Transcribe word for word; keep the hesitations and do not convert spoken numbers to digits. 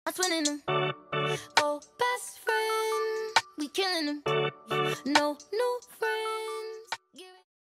I'm twinning them. Oh, best friend, we killing them. No new friend.